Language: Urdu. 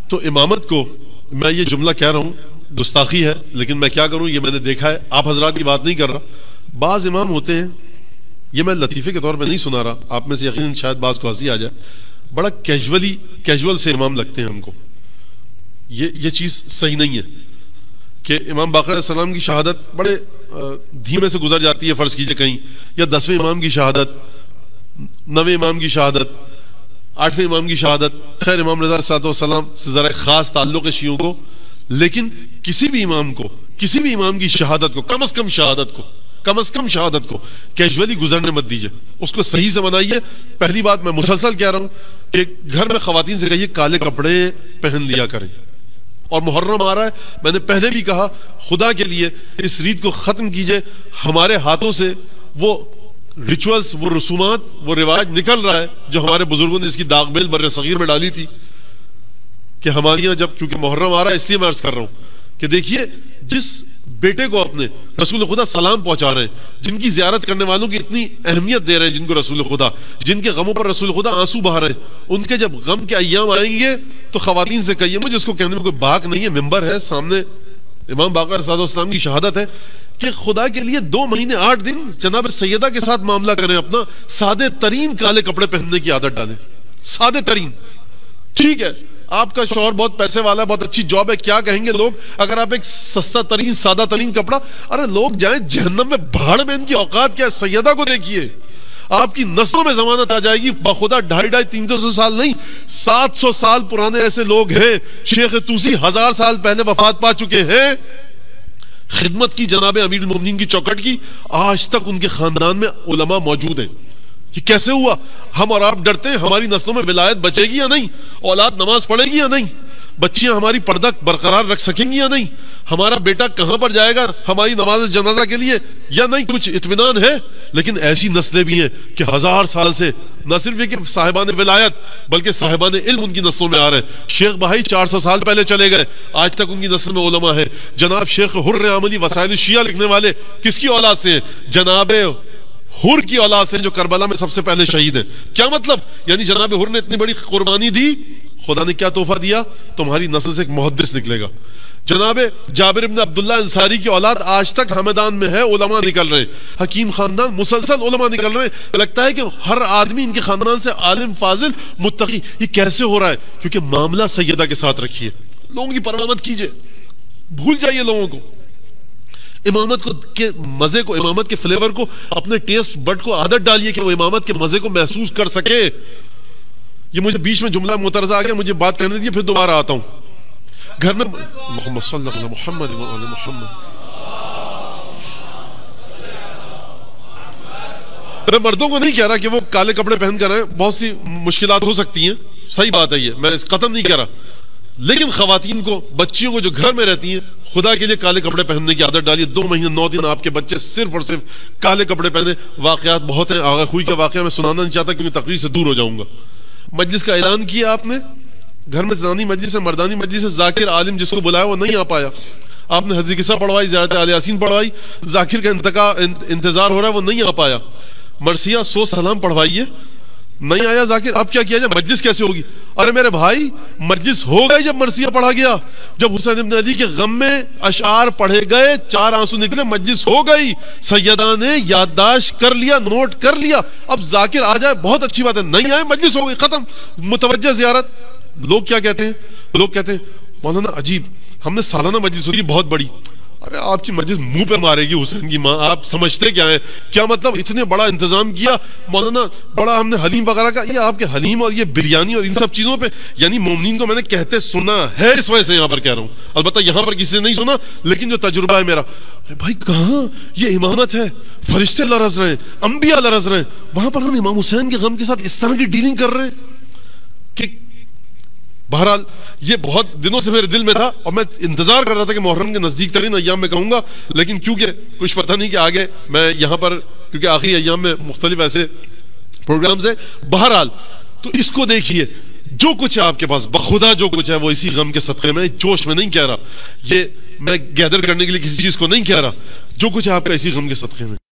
تو امامت کو میں یہ جملہ کہہ رہا ہوں گستاخی ہے، لیکن میں کیا کروں، یہ میں نے دیکھا ہے، آپ حضرات کی بات نہیں کر رہا. بعض امام ہوتے ہیں، یہ میں لطیفے کے طور پہ نہیں سنا رہا، آپ میں سے یقیناً شاید بعض کو ہنسی آ جائے، بڑا کیجول سے امام لگتے ہیں ہم کو. یہ چیز صحیح نہیں ہے کہ امام باقر علیہ السلام کی شہادت بڑے دھیمے سے گزر جاتی ہے، فرض کیجئے کہیں، یا 10ویں امام کی شہادت، 9ویں امام کی شہادت، 8ویں امام کی شہادت. خیر امام رضا علیہ السلام سے ذرا خاص تعلق ہے شیعوں کو، لیکن کسی بھی امام کی شہادت کو کم از کم شہادت کو کیجولی گزرنے مت دیجئے، اس کو صحیح سے منائیے. پہلی بات میں مسلسل کہہ رہا ہوں کہ گھر میں خواتین سے کہیے کالے کپڑے پہن لیا کریں. اور محرم آ رہا ہے، میں نے پہلے بھی کہا، خدا کے لیے اس ریت کو ختم کیجئے. ہمارے ہاتھوں سے وہ ریچولز، وہ رسومات، وہ رواج نکل رہا ہے جو ہمارے بزرگوں نے اس کی داغ بیل بر صغیر میں ڈالی تھی. کہ ہمارے یہاں جب کیونکہ محرم آ رہا ہے اس لیے میں عرض کر رہا ہوں کہ دیکھیے جس بیٹے کو اپنے رسول خدا سلام پہنچا رہے ہیں، جن کی زیارت کرنے والوں کی اتنی اہمیت دے رہے ہیں، جن کو رسول خدا، جن کے غموں پر رسول خدا آنسو بہا رہے ہیں، ان کے جب غم کے ایام آئیں گے تو خواتین سے کہیے، مجھے اس کو کہنے میں کوئی باک نہیں ہے، ممبر ہے، سامنے امام باقر علیہ السلام کی شہادت ہے، کہ خدا کے لیے 2 مہینے 8 دن جناب سیدہ کے ساتھ معاملہ کریں، اپنا سادے ترین کالے کپڑے پہننے کی عادت ڈالیں. سادے ترین. ٹھیک ہے آپ کا شوہر بہت پیسے والا ہے، بہت اچھی جاب ہے، کیا کہیں گے لوگ اگر آپ ایک سستا ترین سادہ ترین کپڑا، ارے لوگ جائیں جہنم میں، بھاڑ میں، ان کی اوقات کیا ہے. سیدہ کو دیکھیے، آپ کی نسلوں میں ضمانت آ جائے گی. بخدا 250-300 سال نہیں، 700 سال پرانے ایسے لوگ ہیں. شیخ توسی 1000 سال پہلے وفات پا چکے ہیں. خدمت کی جناب امیر المومنین کی چوکٹ کی، آج تک ان کے خاندان میں علماء موجود ہیں. یہ کیسے ہوا؟ ہم اور آپ ڈرتے ہیں ہماری نسلوں میں ولایت بچے گی یا نہیں، اولاد نماز پڑھے گی یا نہیں، بچیاں ہماری پردہ برقرار رکھ سکیں گی یا نہیں، ہمارا بیٹا کہاں پر جائے گا ہماری نماز جنازہ کے لیے یا نہیں. کچھ اطمینان ہے. لیکن ایسی نسلیں بھی ہیں کہ 1000 سال سے نہ صرف یہ کہ صاحبان ولایت بلکہ صاحبان علم ان کی نسلوں میں آ رہے ہیں. شیخ بھائی 400 سال پہلے چلے گئے، آج تک ان کی نسل میں علماء ہیں. جناب شیخ حر عملی وسائل الشیعہ لکھنے والے کس کی اولاد سے ہیں؟ جناب حر کی اولاد سے، جو کربلا میں سب سے پہلے شہید ہیں. کیا مطلب؟ یعنی جناب حر نے اتنی بڑی قربانی دی، خدا نے کیا تحفہ دیا؟ تمہاری نسل سے ایک محدث نکلے گا. جناب جابر بن عبداللہ انصاری کی اولاد آج تک ہمدان میں ہے، علماء نکل رہے ہیں. حکیم خاندان مسلسل علماء نکل رہے ہیں. لگتا ہے کہ ہر آدمی ان کے خاندان سے عالم، فاضل، متقی. یہ کیسے ہو رہا ہے؟ کیونکہ معاملہ سیدہ کے ساتھ رکھیے، لوگوں کی پرواہ مت کیجئے، بھول جائیے لوگوں کو. امامت کو کے مزے کو، امامت کے فلیور کو، اپنے ٹیسٹ بڈ کو عادت ڈالیے کہ وہ امامت کے مزے کو محسوس کر سکے. یہ مجھے بیچ میں جملہ مترجہ آ گیا، مجھے بات کرنے دیجیے، پھر دوبارہ آتا ہوں. گھر میں محمد صلی اللہ علیہ محمد وعلی محمد. میں مردوں کو نہیں کہہ رہا کہ وہ کالے کپڑے پہن کر آئیں، بہت سی مشکلات ہو سکتی ہیں، صحیح بات ہے، یہ میں اس قطعاً نہیں کہہ رہا. لیکن خواتین کو، بچیوں کو جو گھر میں رہتی ہیں، خدا کے لیے کالے کپڑے پہننے کی عادت ڈالیے. 2 مہینے 9 دن آپ کے بچے صرف اور صرف کالے کپڑے پہنے. واقعات بہت ہیں. آغا خوئی کا واقعہ میں سنانا نہیں چاہتا کیونکہ تقریر سے دور ہو جاؤں گا. مجلس کا اعلان کیا آپ نے، گھر میں زنانی مجلس ہے، مردانی مجلس ہے، ذاکر عالم جس کو بلایا وہ نہیں آ پایا. آپ نے حدیث قصہ پڑھوائی، زیارت آل یاسین پڑھوائی، ذاکر کا انتظار ہو رہا ہے وہ نہیں آ پایا. مرثیہ 100 سلام پڑھوائیے، نہیں آیا ذاکر. اب کیا کیا جائے؟ مجلس کیسے ہوگی؟ ارے میرے بھائی مجلس ہو گئی جب مرثیہ پڑھا گیا، جب حسین ابن علی کے غم میں اشعار پڑھے گئے، 4 آنسو نکلے، مجلس ہو گئی. سیدہ نے یادداشت کر لیا، نوٹ کر لیا. اب ذاکر آ جائے بہت اچھی بات ہے، نہیں آئے مجلس ہو گئی، ختم. متوجہ زیارت. لوگ کیا کہتے ہیں؟ لوگ کہتے ہیں مولانا عجیب، ہم نے سالانہ مجلس ہوئی بہت بڑی. ارے آپ کی مجلس منہ پہ مارے گی حسین کی ماں. آپ سمجھتے کیا ہیں؟ کیا مطلب اتنے بڑا انتظام کیا مولانا، بڑا ہم نے حلیم وغیرہ کا. یہ آپ کے حلیم اور یہ بریانی اور ان سب چیزوں پہ، یعنی مومنین کو میں نے کہتے سنا ہے، اس وجہ سے یہاں پر کہہ رہا ہوں. البتہ یہاں پر کسی سے نہیں سنا، لیکن جو تجربہ ہے میرا. ارے بھائی کہاں یہ امامت ہے؟ فرشتے لرز رہے ہیں، انبیاء لرز رہے ہیں، وہاں پر ہم امام حسین کے غم کے ساتھ اس طرح کی ڈیلنگ کر رہے ہیں کہ بہرحال یہ بہت دنوں سے میرے دل میں تھا اور میں انتظار کر رہا تھا کہ محرم کے نزدیک ترین ایام میں کہوں گا. لیکن کیونکہ کچھ پتہ نہیں کہ آگے میں یہاں پر، کیونکہ آخری ایام میں مختلف ایسے پروگرامز ہیں. بہرحال تو اس کو دیکھیے، جو کچھ ہے آپ کے پاس بخدا جو کچھ ہے وہ اسی غم کے صدقے میں. جوش میں نہیں کہہ رہا، یہ میں گیدر کرنے کے لیے کسی چیز کو نہیں کہہ رہا، جو کچھ ہے آپ کا اسی غم کے صدقے میں.